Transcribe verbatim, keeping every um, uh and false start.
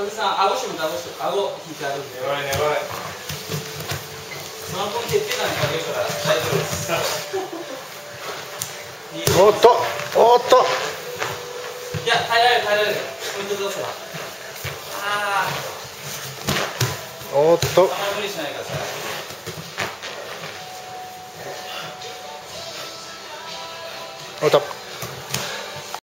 小手さん、顎締めて、顎締め、顎引いてあるんで。 粘れ粘れ。 その分、決定打にかけるから大丈夫です。 おっと、おっと。 いや、耐えられる、耐えられる。ポイントどうせば。ああ。 おっと。 あんまり無理しないでください。 おっと。